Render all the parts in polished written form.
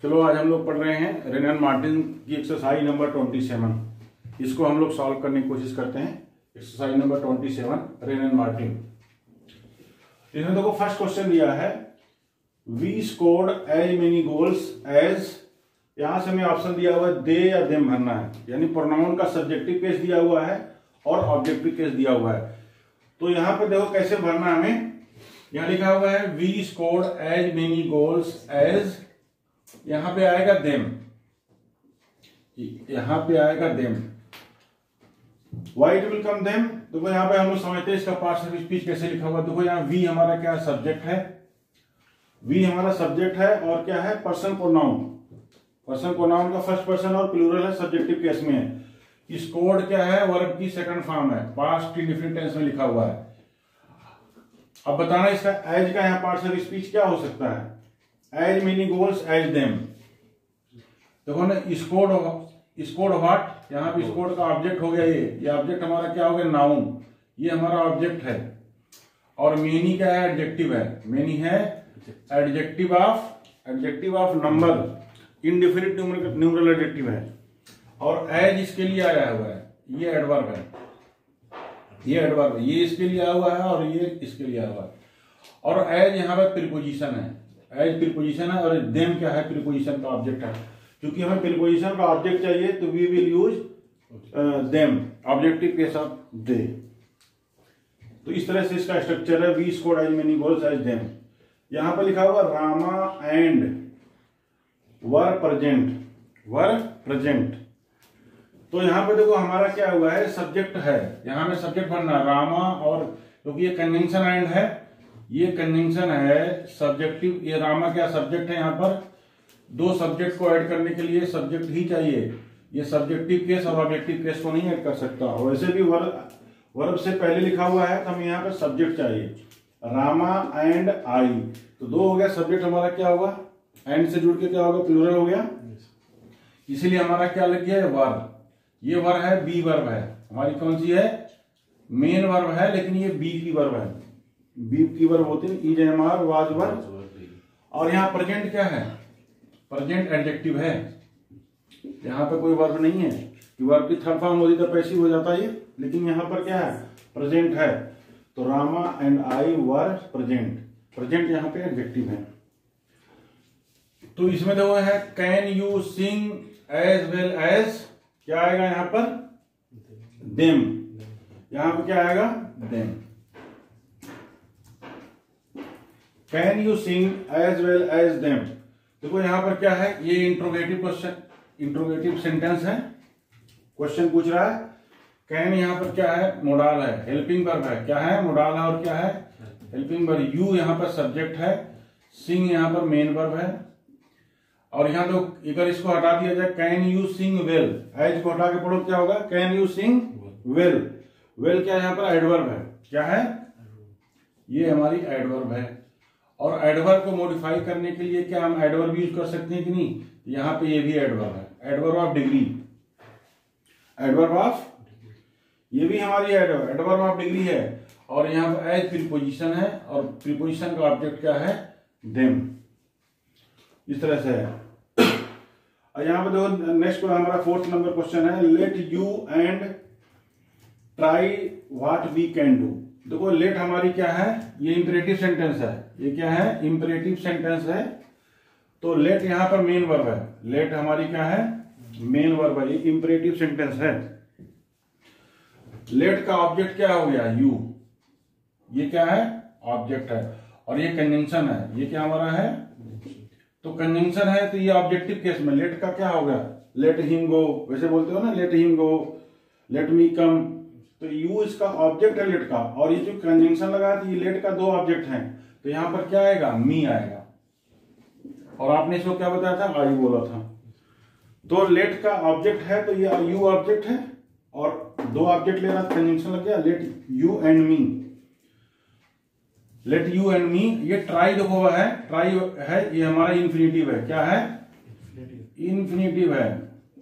चलो आज हम लोग पढ़ रहे हैं रेन एंड मार्टिन की एक्सरसाइज नंबर 27। इसको हम लोग सॉल्व करने की कोशिश करते हैं। Exercise number 27 Wren and Martin. इसमें देखो फर्स्ट क्वेश्चन दिया है we scored as many goals as, यहां से हमें ऑप्शन दिया हुआ है दे या देम भरना है, यानी प्रोनाउन का सब्जेक्टिव केस दिया हुआ है और ऑब्जेक्टिव केस दिया हुआ है। तो यहां पे देखो कैसे भरना है हमें। यहां लिखा हुआ है we scored as many goals as, यहां पे आएगा देम, यहां पे आएगा them. Why it will come them, देखो यहां पे हम लोग समझते हैं इसका पार्ट ऑफ स्पीच कैसे लिखा हुआ। देखो यहां वी हमारा क्या सब्जेक्ट है, वी हमारा सब्जेक्ट है और क्या है पर्सन प्रोनाउन। पर्सन प्रोनाउन का फर्स्ट पर्सन और प्लूरल है, सब्जेक्टिव केस में है। स्कोर्ड क्या है वर्ब की सेकंड फॉर्म है, पास्ट इंडेफिनिट टेंस में लिखा हुआ है। अब बताना इसका एज का यहाँ पार्ट ऑफ स्पीच क्या हो सकता है। As many goals as them, देखो ना स्कोर्ड व्हाट, यहाँ पे स्कोर्ड का ऑब्जेक्ट हो गया, ये ऑब्जेक्ट हमारा क्या हो गया नाउन, ये हमारा ऑब्जेक्ट है। और मेनी क्या है एडजेक्टिव है, मेनी है adjective of number, indefinite numeral adjective है। और एज इसके लिए आया हुआ है, ये एडवर्ब है, ये एडवर्ब है, ये इसके लिए आया हुआ है और ये इसके लिए आया हुआ है। और एज यहाँ पर प्रीपोजिशन है, एज प्रीपोजिशन है और देम क्या है प्रीपोजिशन का ऑब्जेक्ट है। क्योंकि हमें प्रीपोजिशन का ऑब्जेक्ट चाहिए तो we will use them, objective case of they. तो इस तरह से इसका स्ट्रक्चर है we scored as many goals as them. यहां पर लिखा हुआ रामा एंड वर प्रेजेंट। तो यहां पे देखो हमारा क्या हुआ है सब्जेक्ट है, यहां में सब्जेक्ट बनना रामा, और क्योंकि ये कंजंक्शन एंड है, ये कंजंक्शन है सब्जेक्टिव, ये रामा क्या सब्जेक्ट है। यहां पर दो सब्जेक्ट को ऐड करने के लिए सब्जेक्ट ही चाहिए, ये सब्जेक्टिव केस और ऑब्जेक्टिव केस को नहीं ऐड कर सकता। वैसे भी वर्ब से पहले लिखा हुआ है तो हमें यहाँ पे सब्जेक्ट चाहिए, रामा एंड आई। तो दो हो गया सब्जेक्ट हमारा, क्या होगा एंड से जुड़ के क्या होगा प्लूरल हो गया, इसीलिए हमारा क्या लग गया है वर्ब। ये वर्ब है बी वर्ब है, हमारी कौन सी है मेन वर्ब है, लेकिन ये बी की वर्ब है, बी की वर्ब होती है is am are was verb. और यहाँ प्रेजेंट क्या है, प्रेजेंट एडजेक्टिव है, यहाँ पे कोई वर्ब नहीं है कि वर्ब की थर्ड फॉर्म होती तो पैसिव हो जाता है, लेकिन यहाँ पर क्या है प्रेजेंट है। तो Rama and I were present, present यहाँ पे एडजेक्टिव है। तो इसमें देखो है can you sing as well as, क्या आएगा यहाँ पर देम, यहाँ पे क्या आएगा them. Can you sing as well as them, देखो यहां पर क्या है ये इंट्रोगेटिव क्वेश्चन, इंट्रोगेटिव सेंटेंस है, क्वेश्चन पूछ रहा है। कैन यहां पर क्या है मोडाल है, हेल्पिंग वर्ब है, क्या है मोडाल है और क्या है हेल्पिंग वर्ब। यू यहां पर सब्जेक्ट है, सिंग यहां पर मेन वर्ब है। और यहां तो अगर इसको हटा दिया जाए can you sing well, as को हटा के पढ़ो क्या होगा can you sing well. Well क्या यहां पर एडवर्ब है, क्या है ये हमारी एडवर्ब है। और एडवर्ब को मॉडिफाई करने के लिए क्या हम एडवर्ब यूज कर सकते हैं कि नहीं, यहां पे ये भी एडवर्ब है, adverb of degree, adverb of, ये भी हमारी एडवर्ब ऑफ डिग्री है। और यहां पर एज प्रीपोजिशन है और प्रीपोजिशन का ऑब्जेक्ट क्या है देम, इस तरह से है। और यहां पर देखो नेक्स्ट हमारा फोर्थ नंबर क्वेश्चन है let you and try what we can do. देखो लेट हमारी क्या है ये इंपरेटिव सेंटेंस है, ये क्या है इंपरेटिव सेंटेंस है। तो लेट यहां पर मेन वर्ब है, लेट हमारी क्या है मेन वर्ब है, ये इंपरेटिव सेंटेंस है। लेट का ऑब्जेक्ट क्या हो गया यू, ये क्या है ऑब्जेक्ट है। और ये कंजंक्शन है, ये क्या हमारा है तो कंजंक्शन है, तो ये ऑब्जेक्टिव केस में लेट का क्या होगा लेट हिम गो, वैसे बोलते हो ना let him go, let me come. तो यू इसका ऑब्जेक्ट है लेट का, और ये जो कंजंक्शन लगा तो ये लेट का दो ऑब्जेक्ट हैं, तो यहां पर क्या आएगा मी आएगा। और आपने इसको क्या बताया था आई बोला था। तो लेट का ऑब्जेक्ट है तो ये यू ऑब्जेक्ट है और दो ऑब्जेक्ट लेना कंजंक्शन लग गया let you and me, let you and me. ये ट्राई देखो हुआ है, ट्राई है ये हमारा इन्फिनेटिव है, क्या है इन्फिनेटिव है।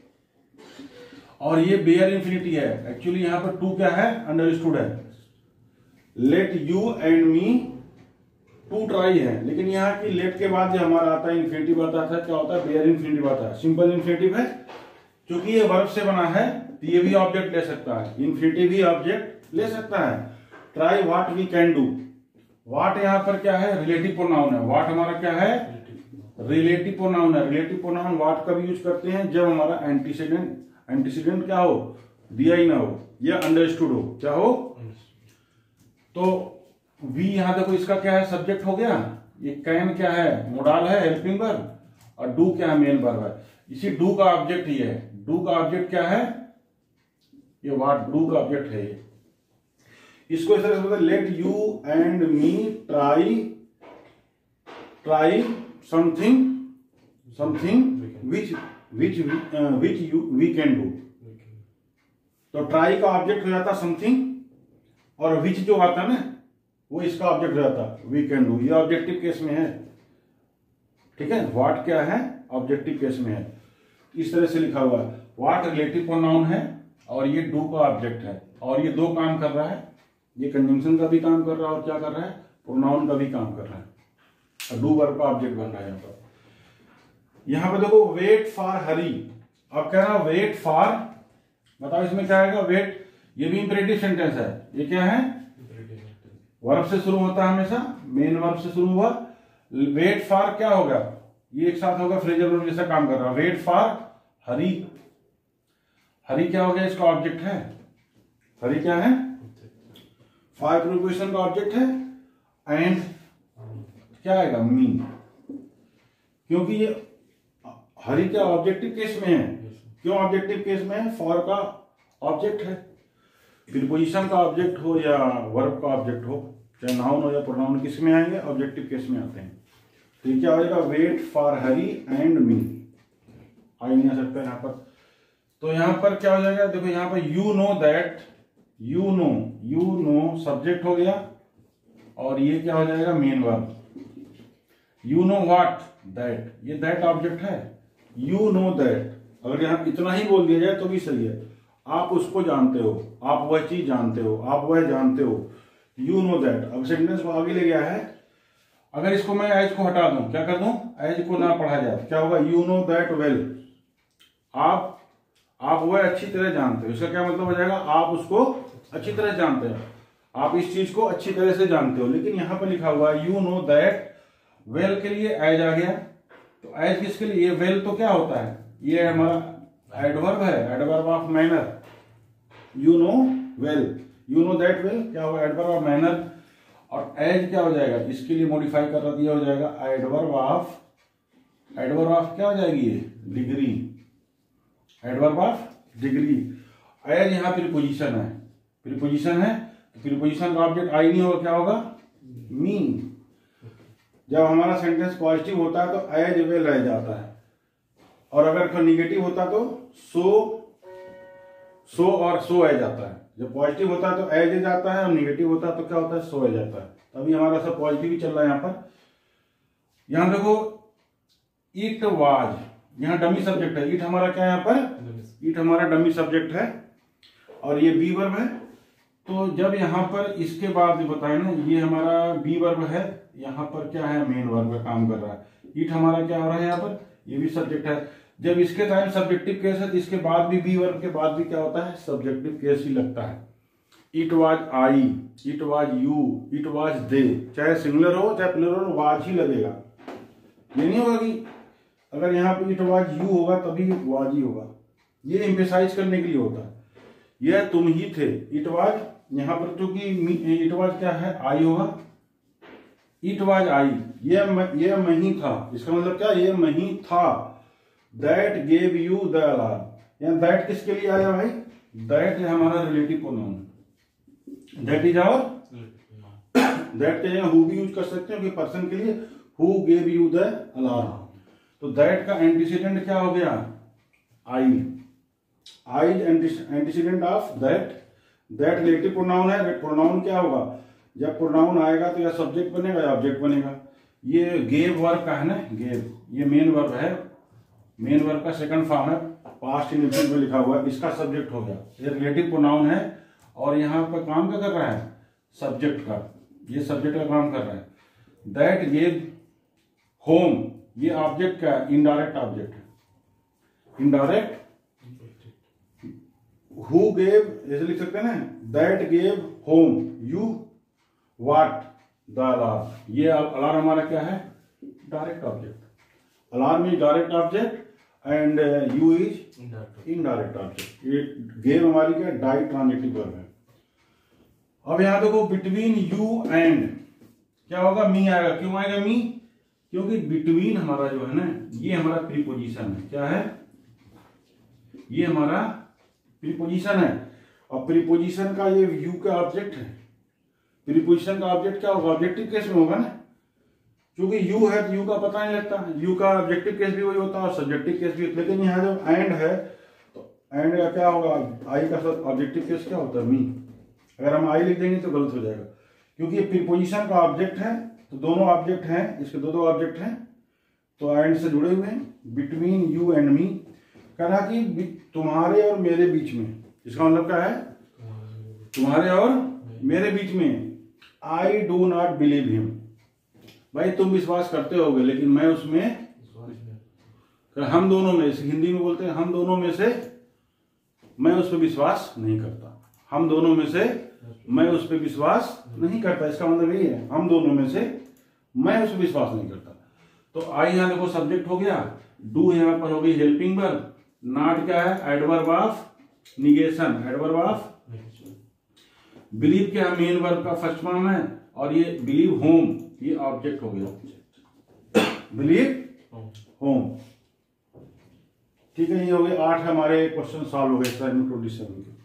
और ये बेयर इंफिनिटी है, एक्चुअली यहां पर टू क्या है अंडरस्टूड है। Let you and me to try है, लेकिन यहाँ की लेट के बाद जो हमारा आता है इन्फिनिटिव आता है, क्या होता है, बेयर इन्फिनिटिव आता है। सिंपल इन्फिनिटिव है, क्योंकि ये वर्ब से बना है तो ये भी ऑब्जेक्ट ले सकता है, इन्फिनिटिव भी ऑब्जेक्ट ले सकता है। Try what we can do, what यहाँ पर क्या है, रिलेटिव प्रोनाउन है। व्हाट हमारा क्या है, रिलेटिव प्रोनाउन है। रिलेटिव प्रोनाउन व्हाट कब यूज करते हैं, जब हमारा एंटीसीडेंट क्या हो, दिया ही ना हो या अंडरस्टूड हो, क्या हो। तो वी यहां देखो इसका क्या है, सब्जेक्ट हो गया। ये कैन क्या है, मोडाल है, हेल्पिंग वर्ब, और डू क्या है, मेन वर्ब है। इसी डू का ऑब्जेक्ट ही है। डू का ऑब्जेक्ट क्या है, ये व्हाट डू का ऑब्जेक्ट है ये। इसको इस तरह से बोलते, let you and me try something which we can do. तो ट्राई का ऑब्जेक्ट हो जाता समथिंग, और विच जो आता है ना वो इसका ऑब्जेक्ट हो जाता वी कैन डू। ये ऑब्जेक्टिव केस में है, ठीक है। व्हाट क्या है, ऑब्जेक्टिव केस में है, इस तरह से लिखा हुआ है। व्हाट रिलेटिव प्रोनाउन है और ये डू का ऑब्जेक्ट है, और ये दो काम कर रहा है, ये कंजंक्शन का भी काम कर रहा है और क्या कर रहा है, प्रोनाउन का भी काम कर रहा है, और डू वर्ब का ऑब्जेक्ट बन रहा है यहाँ पर। यहाँ पे देखो वेट फॉर हरी, अब कह रहा वेट फॉर, बताओ इसमें क्या आएगा, वेट, ये भी इंपेरेटिव सेंटेंस है। ये क्या है, वर्ब से शुरू होता है हमेशा, मेन वर्ब से शुरू हुआ। वेट फॉर क्या होगा, ये एक साथ होगा, फ्रेजल वर्ब जैसा काम कर रहा है। वेट फॉर हरी, हरी क्या हो गया, इसका ऑब्जेक्ट है। हरी क्या है, फॉर प्रीपोजिशन का ऑब्जेक्ट है, एंड क्या आएगा, मी, क्योंकि ये हरी क्या ऑब्जेक्टिव केस में है। क्यों ऑब्जेक्टिव केस में है, फॉर का ऑब्जेक्ट है। प्रीपोजिशन का ऑब्जेक्ट हो या वर्ब का ऑब्जेक्ट हो, चाहे नाउन हो या प्रोनाउन, किस में आएंगे, ऑब्जेक्टिव केस में आते हैं। तो ये क्या हो जाएगा, wait for Hari and me, I नहीं आ सकता यहाँ पर। तो यहाँ पर क्या हो जाएगा, देखो यहाँ पर you know that, you know subject हो गया, और ये क्या हो जाएगा, main verb. You know what, that, ये दैट ऑब्जेक्ट है। यू नो दैट, अगर यहाँ इतना ही बोल दिया जाए तो भी सही है, आप उसको जानते हो, आप वह चीज जानते हो, आप वह जानते हो। यू नो दैट, अब सेंटेंस को आगे ले गया है। अगर इसको मैं एज को हटा दूं, क्या कर दूं, एज को ना पढ़ा जाए, क्या होगा, यू नो दैट वेल, आप वह अच्छी तरह जानते हो। इसका क्या मतलब हो जाएगा, आप उसको अच्छी तरह जानते हो, आप इस चीज को अच्छी तरह से जानते हो। लेकिन यहां पर लिखा हुआ है यू नो दैट वेल के लिए एज आ गया, तो एज किसके लिए, वेल तो क्या होता है, ये हमारा एडवर्ब है, adverb of manner. You know well, you know that well क्या होगा, एडवर्ब ऑफ मैनर, और एज क्या हो जाएगा, इसके लिए मॉडिफाई कर दिया हो जाएगा एडवर्ब ऑफ क्या हो जाएगी, ये degree, adverb of degree. As यहाँ प्रीपोजिशन है, प्रीपोजिशन का ऑब्जेक्ट आई नहीं होगा, क्या होगा, मी। जब हमारा सेंटेंस पॉजिटिव होता है तो एज वेल रह जाता है, और अगर निगेटिव होता तो सो और सो एज आता है। जब पॉजिटिव होता है तो एज जाता है, और निगेटिव होता है तो क्या होता है, सो एज जाता है। तभी हमारा सब पॉजिटिव ही चल रहा है यहाँ पर। यहाँ देखो इट वाज, यहाँ डमी सब्जेक्ट है। इट हमारा क्या है, यहाँ पर इट हमारा डमी सब्जेक्ट है, और ये बी वर्ब है। तो जब यहाँ पर इसके बाद बताए ना, ये हमारा बी वर्ब है, यहाँ पर क्या है, मेन वर्ब का काम कर रहा है। इट हमारा क्या हो रहा है यहाँ पर, ये भी सब्जेक्ट है। जब इसके टाइम सब्जेक्टिव केस है तो इसके बाद भी बी वर्ब के बाद भी क्या होता है, सब्जेक्टिव केस ही लगता है। It was I, it was you, it was they, चाहे सिंगुलर हो चाहे प्लूरल हो, वाज ही लगेगा। ये नहीं होगा कि अगर यहाँ पे इट वाज यू होगा तभी वाज ही होगा, ये एम्फेसाइज करने के लिए होता है। यह तुम ही थे, इट वाज, यहाँ पर चूंकि इट वाज क्या है, आई होगा, इट वाज आई, ये मैं ही था, इसका मतलब क्या, ये मैं ही था। That gave you the alarm, यहाँ दैट किसके लिए आया भाई, दैट है हमारा relative pronoun, that is our, that के हु भी यूज कर सकते हैं कि पर्सन के लिए, who gave you the alarm. तो दैट का एंटीसीडेंट क्या हो गया, I antecedent of that. That relative pronoun है, प्रोनाउन क्या होगा, जब प्रोनाउन आएगा तो या सब्जेक्ट बनेगा या ऑब्जेक्ट बनेगा। ये गेव वर्ब का है ना, गेव ये मेन वर्ब है, मेन वर्ब का सेकंड फॉर्म है, पास्ट इंडेफिनिट में लिखा हुआ है, इसका सब्जेक्ट हो गया। ये रिलेटिव प्रोनाउन है, और यहाँ पर काम क्या कर रहा है, सब्जेक्ट का, ये सब्जेक्ट का काम कर रहा है। दैट गेव होम, ये ऑब्जेक्ट क्या है? इनडायरेक्ट ऑब्जेक्ट है। इनडायरेक्ट हु गेव, ऐसे लिख सकते हैं ना, that gave whom you what the alarm. ये अलार्म हमारा क्या है? Direct object. Alarm is direct object and you is indirect object. ये गेव हमारी क्या? डाई ट्रांजिटिव वर्ब है। अब यहां देखो बिटवीन यू एंड क्या होगा? मी आएगा। क्यों आएगा मी? क्योंकि बिटवीन हमारा जो है ना, ये हमारा प्रीपोजिशन है। क्या है? ये हमारा प्रीपोजिशन है। और प्रीपोजिशन का ये यू का ऑब्जेक्ट है। प्रीपोजिशन का ऑब्जेक्ट क्या होगा? ऑब्जेक्टिव केस में होगा ना, क्योंकि यू है तो यू का पता नहीं लगता। यू का ऑब्जेक्टिव केस भी वही होता है और सब्जेक्टिव केस भी। लेकिन यहाँ जब एंड है तो एंड का क्या होगा? आई का ऑब्जेक्टिव केस क्या होता है? मी। अगर हम आई लिख देंगे तो गलत हो जाएगा, क्योंकि ये प्रीपोजिशन का ऑब्जेक्ट है। तो दोनों ऑब्जेक्ट हैं, इसके दो ऑब्जेक्ट हैं, तो एंड से जुड़े हुए हैं। बिटवीन यू एंड मी कह रहा कि तुम्हारे और मेरे बीच में। इसका मतलब क्या है? तुम्हारे और मेरे बीच में। I do not believe him. भाई तुम विश्वास करते होगे लेकिन मैं उसमें, हम दोनों में, हिंदी में बोलते हैं हम दोनों में से मैं उस पर विश्वास नहीं करता। हम दोनों में से मैं उस पर विश्वास नहीं करता। इसका मतलब यही है, हम दोनों में से मैं उस पर विश्वास नहीं करता। तो आई यहां देखो सब्जेक्ट हो गया, डू यहां पर हो गई हेल्पिंग वर्ब, नॉट क्या है? Adverb of negation, adverb of. Believe क्या है? मेन वर्ब का फर्स्ट फॉर्म है, और ये बिलीव होम ये ऑब्जेक्ट हो गया। Believe whom. ठीक है, ये हो गए 8 हमारे क्वेश्चन सॉल्व हो गए 27 के।